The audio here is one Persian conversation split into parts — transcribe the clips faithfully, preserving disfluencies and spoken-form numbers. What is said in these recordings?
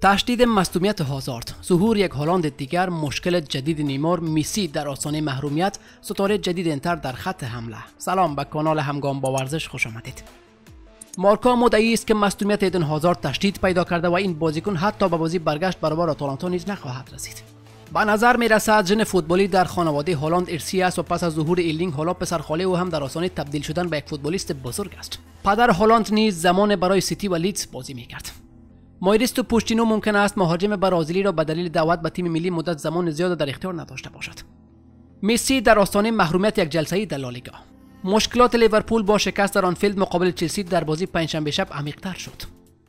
تشدید مصدومیت هازارد، ظهور یک هالند دیگر، مشکل جدید نیمار، مسی در آستانه محرومیت، ستاره جدید انتر در خط حمله. سلام، به کانال همگام با ورزش خوش آمدید. مارکا مدعی است که مصدومیت ایدن هازارد تشدید پیدا کرده و این بازیکن حتی به بازی برگشت برابر آتالانتا نیز نخواهد رسید. به نظر می رسد ژن فوتبالی در خانواده هالند ارثی است و پس از ظهور ایرلینگ حالا پسرخاله او هم در آستانه تبدیل شدن به یک فوتبالیست بزرگ است. پدر هالند نیز زمان برای سیتی و لیدز بازی می کرد. مایریستو پوشتینو ممکن است مهاجم برازیلی را به دلیل دعوت به تیم ملی مدت زمان زیاد در اختیار نداشته باشد. مسی در آستانه محرومیت یک جلسه‌ای در لالیگا. مشکلات لیورپول با شکست در آنفیلد مقابل چلسی در بازی پنجشنبه شب عمیق‌تر شد.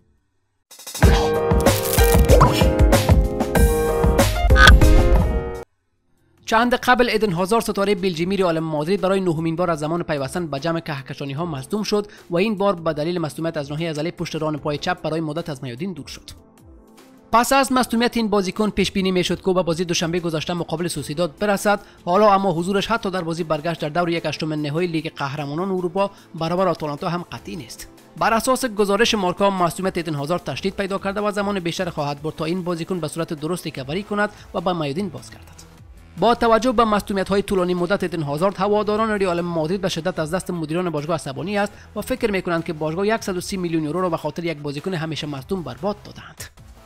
چند قبل ایدن هازارد ستاره بلژیمی رئال مادرید برای نهمین بار از زمان پیوستن به جمع کهکشانی‌ها مصدوم شد و این بار به دلیل مصدومیت از ناحیه عضله پشت ران پای چپ برای مدت از میادین دور شد. پس از مصدومیت این بازیکن پیش بینی میشد که به بازی دوشنبه گذشته مقابل سوسیداد برسد، حالا اما حضورش حتی در بازی برگشت در دور یک هشتم نهایی لیگ قهرمانان اروپا برابر آتالانتا هم قطعی نیست. بر اساس گزارش مارکا، مصدومیت ایدن هازارد تشدید پیدا کرده و زمان بیشتر خواهد برد تا این بازیکن به صورت درست ریکاوری کند و به میادین بازگردد. با توجه به مصدومیت‌های طولانی مدت ایدن هازارد، هواداران رئال مادرید به شدت از دست مدیران باشگاه عصبانی است و فکر می‌کنند که باشگاه صد و سی میلیون یورو را به خاطر یک بازیکن همیشه مصدوم برباد دادند.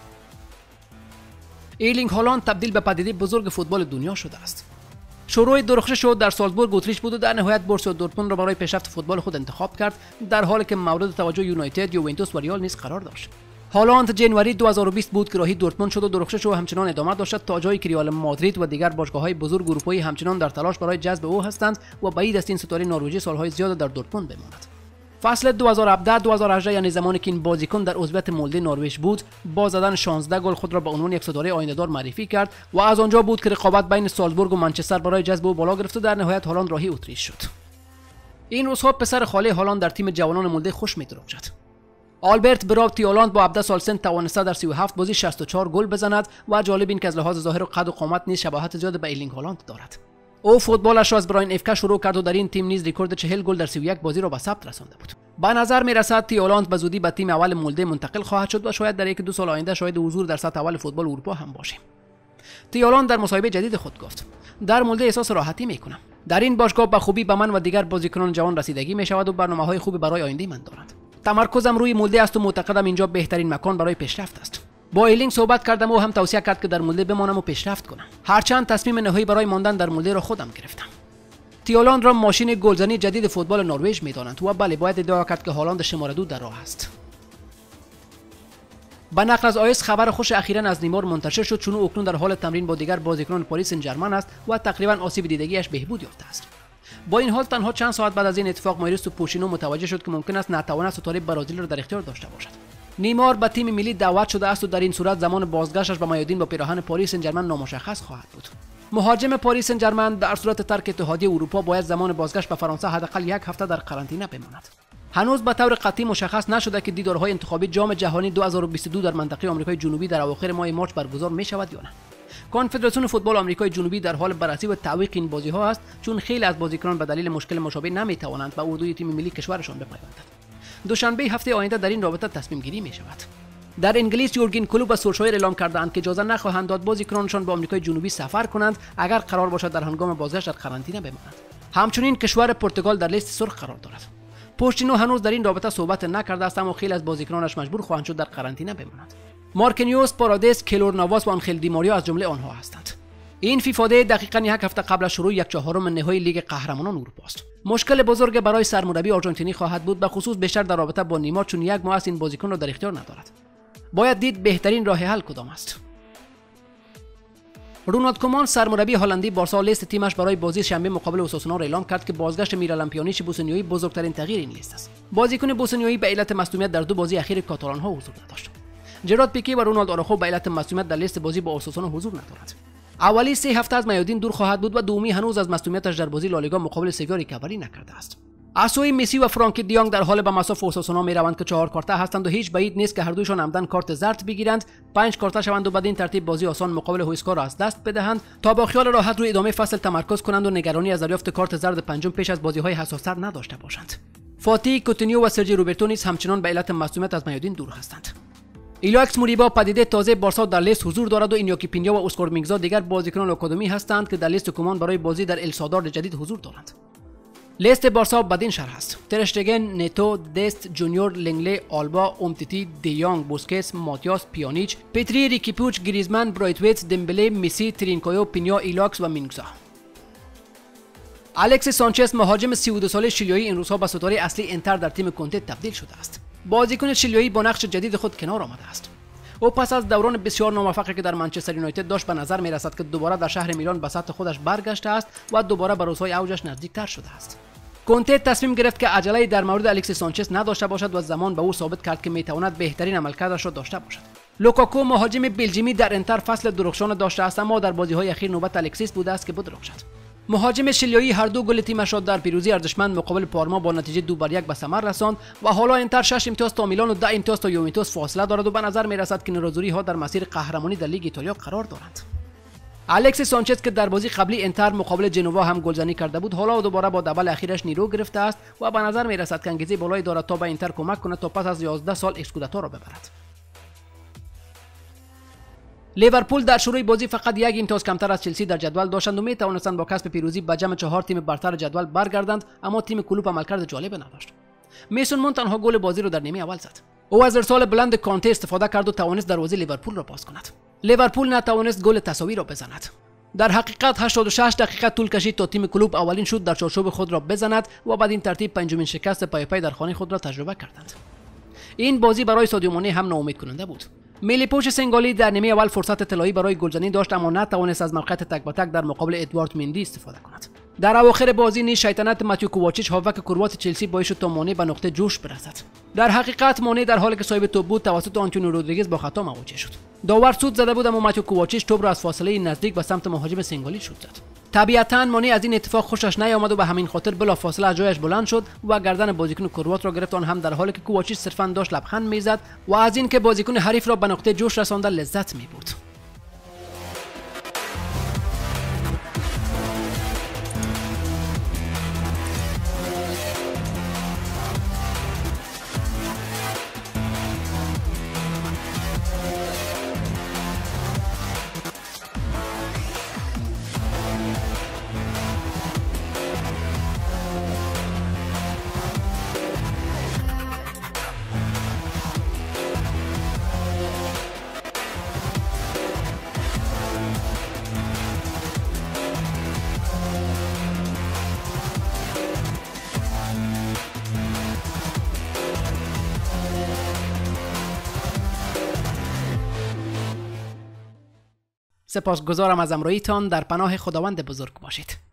ایرلینگ هالند تبدیل به پدیده بزرگ فوتبال دنیا شده است. شروع درخشش شد در سالزبورگ اتریش بود و در نهایت بورسیا دورتموند را برای پیشرفت فوتبال خود انتخاب کرد، در حالی که مورد توجه یونایتد، یوونتوس و ریال نیز قرار داشت. هالند جنوری دو هزار و بیست بود که راهی دورتموند شد و درخشش او همچنان ادامه داشت تا جایی که رئال مادرید و دیگر باشگاه‌های بزرگ اروپایی همچنان در تلاش برای جذب او هستند و بعید است این ستاره نروژی سال‌های زیاد در دورتموند بماند. فصل دو هزار و هفده دو هزار و هجده یعنی زمانی که این بازیکن در عضویت مولده نروژ بود، با زدن شانزده گل خود را به عنوان یک ستاره آینده‌دار معرفی کرد و از آنجا بود که رقابت بین سالزبورگ و منچستر برای جذب او بالا گرفت و در نهایت هالند راهی اتریش شد. این روزها پسر خاله هالند در تیم جوانان مولده خوش می‌درخشد. آلبرت براوتی هالند با هفده سال سن توانسته در سی و هفت بازی شصت و چهار گل بزند و جالب این که از لحاظ ظاهر و قد و قامت نیز شباهت زیاد به ایرلینگ هالند دارد. او فوتبالش را از براین افکا شروع کرد و در این تیم نیز رکورد چهل گل در سی و یک بازی را به ثبت رسانده بود. به نظر می رسد تی هالند به زودی به تیم اول مولده منتقل خواهد شد و شاید در یک دو سال آینده شاهد حضور در سطح اول فوتبال اروپا هم باشیم. تی هالند در مصاحبه جدید خود گفت: در مولده احساس راحتی می کنم. در این باشگاه به خوبی به من و دیگر بازیکنان جوان رسیدگی می شود و برنامه‌های خوبی برای آینده من دارند. تمرکزم روی مولده است و معتقدم اینجا بهترین مکان برای پیشرفت است. با ایرلینگ صحبت کردم و هم توصیه کرد که در مولده بمانم و پیشرفت کنم. هرچند تصمیم نهایی برای ماندن در مولده را خودم گرفتم. تی هالند را ماشین گلزنی جدید فوتبال نروژ می‌دانند و بله، باید ادعا کرد که هالند شماره دو در راه است. به نقل از آیس خبر خوش اخیراً از نیمار منتشر شد، چون اکنون در حال تمرین با دیگر بازیکنان پاریس سن ژرمن است و تقریباً آسیب دیدگیش بهبود یافته است. با این حال تنها چند ساعت بعد از این اتفاق مایریستو پوشتینو متوجه شد که ممکن است نتواند ستاره برازیل را در اختیار داشته باشد. نیمار به تیم ملی دعوت شده است و در این صورت زمان بازگشتش به میادین با پیراهن پاریس سن ژرمن نامشخص خواهد بود. مهاجم پاریس سن ژرمن در صورت ترک اتحادیه اروپا باید زمان بازگشت به فرانسه حداقل یک هفته در قرنطینه بماند. هنوز به طور قطعی مشخص نشده که دیدارهای انتخابی جام جهانی دو هزار و بیست و دو در منطقه آمریکای جنوبی در اواخر ماه مارس برگزار می شود یا نه. کنفدراسیون فوتبال آمریکای جنوبی در حال بررسی و تعویق این بازی‌ها است، چون خیلی از بازیکنان به دلیل مشکل مشابه نمی‌توانند به اردوی تیم ملی کشورشان بپیوندند. دوشنبه هفته آینده در این رابطه تصمیم گیری می شود. در انگلیس یورگن کلوپ و سولشایر اعلام کردند که اجازه نخواهند داد بازیکنانشان به آمریکای جنوبی سفر کنند اگر قرار باشد در هنگام بازگشت در قرنطینه بمانند. همچنین کشور پرتغال در لیست سرخ قرار دارد. پوشتینو هنوز در این رابطه صحبت نکرده است، اما خیلی از بازیکنانش مجبور خواهند شد در قرنطینه بمانند. مارکینیوس، پارادیس، کلور نواس و آنخل دی ماریا از جمله آنها هستند. این فیفا دی دقیقاً یک هفته قبل از شروع یک چهارم نهایی لیگ قهرمانان اروپا است. مشکل بزرگ برای سرمربی آرژانتینی خواهد بود، به خصوص بیشتر در رابطه با نیمار، چون یک ماه است این بازیکن را در اختیار ندارد. باید دید بهترین راه حل کدام است. رونالد کومان، سرمربی هلندی بارسا، لیست تیمش برای بازی شنبه مقابل اوساسونا را اعلام کرد که بازگشت میرالم پیانیچ بوسنیوی بزرگترین تغییر این لیست است. بازیکن بوسنیوی به علت مصدومیت در دو بازی اخیر کاتالان‌ها حضور نداشت. جرارد پیکی و رونالد آراخو به علت مصدومیت در لیست بازی با اوساسونا حضور ندارند. اولی سه هفته از میادین دور خواهد بود و دومی هنوز از مصدومیتش در بازی لالیگا مقابل سویا ریکاوری نکرده است. اسوی مسی و فرانکی دیانگ در حال به مصاف اوساسونا میروند که چهار کارته هستند و هیچ بعید نیست که هر دویشان عمدن کارت زرد بگیرند، پنج کارته شوند و بدین ترتیب بازی آسان مقابل هویسکا را از دست بدهند تا با خیال راحت روی ادامه فصل تمرکز کنند و نگرانی از دریافت کارت زرد پنجم پیش از بازی‌های حساس‌تر نداشته باشند. فاتی، کوتینیو و سرجی روبرتو نیز همچنان به علت مصدومیت از میادین دور هستند. ایلاکس موریبا پدیده تازه بارسا در لیست حضور دارد و اینیاکی پینیا و اسکار مینگزا دیگر بازیکنان آکادمی هستند که در لیست کمان برای بازی در السادار جدید حضور دارند. لیست بارسا بدین شرح است: تر اشتگن، نتو، دست، جونیور، لنگله، آلبا، اومتیتی، دیانگ، بوسکتس، ماتیاس، پیانیچ، پتری، ریکی پوچ، گریزمان، برایتویتس، دمبله، مسی، ترینکایو، پینیا، ایلاکس و مینگزا. الکس سانچز مهاجم سی و دو ساله شیلیایی این روزها به ستاره اصلی انتر در تیم کنته تبدیل شده است. بازیکن شیلیایی با نقش جدید خود کنار آمده است. او پس از دوران بسیار ناموفقی که در منچستر یونایتد داشت به نظر می رسد که دوباره در شهر میلان به سطح خودش برگشته است و دوباره به روزهای اوجش نزدیکتر شده است. کنته تصمیم گرفت که عجله در مورد الکس سانچز نداشته باشد و زمان به او ثابت کرد که میتواند بهترین عملکردش را داشته باشد. لوکاکو مهاجم بلژیمی در انتر فصل درخشان داشته است، اما در بازی‌های اخیر نوبت الکسیس بوده است که بدرخشد. مهاجم شیلیایی هر دو گل تیمش را در پیروزی ارزشمند مقابل پارما با نتیجه دو بر یک به ثمر رساند و حالا انتر شش امتیاز تا میلان و ده امتیاز تا یوونتوس فاصله دارد و به نظر می رسد که نراظوری ها در مسیر قهرمانی در لیگ ایتالیا قرار دارند. الکس سانچز که در بازی قبلی انتر مقابل جنوا هم گلزنی کرده بود، حالا دوباره با دبل اخیرش نیرو گرفته است و به نظر می رسد که انگیزه بالایی دارد تا به انتر کمک کند تا پس از یازده سال اسکوداتو را ببرد. لیورپول در شروع بازی فقط یک امتیاز کمتر از چلسی در جدول داشتند و می توانستند با کسب پیروزی به جمع چهار تیم برتر جدول برگردند، اما تیم کلوب عملکرد جالب نداشت. میسون مون تنها گل بازی را در نیمه اول زد. او از ارسال بلند کانته استفاده کرد و توانست دروازه لیورپول را باز کند. لیورپول نتوانست گل تساوی را بزند. در حقیقت هشتاد و شش دقیقه طول کشید تا تیم کلوب اولین شوت در چارچوب خود را بزند و بعد این ترتیب پنجمین شکست پای پای در خانه خود را تجربه کردند. این بازی برای سادیو مانه هم ناامید کننده بود. میلیپوش سنگالی در نیمه اول فرصت طلایی برای گلزنی داشت، اما نتوانست از موقعیت تک به تک در مقابل ادوارد مندی استفاده کند. در اواخر بازی نیز شیطنت ماتیو کوواچیچ هافبک کروات چلسی باعث شد تا مانه به نقطه جوش برسد. در حقیقت مانه در حالی که صاحب توپ بود توسط آنتونیو رودریگز با خطا مواجه شد. داور سود زده بود، اما ماتیو کوواچیچ توپ را از فاصله نزدیک به سمت مهاجم سنگالی شوت زد. طبیعتاً مانه از این اتفاق خوشش نیامد و به همین خاطر بلافاصله از جایش بلند شد و گردن بازیکن کروات را گرفت، آن هم در حالی که کوواچیچ صرفاً داشت لبخند میزد و از اینکه بازیکن حریف را به نقطه جوش رسانده لذت میبرد. سپاسگزارم از همراهیتان. در پناه خداوند بزرگ باشید.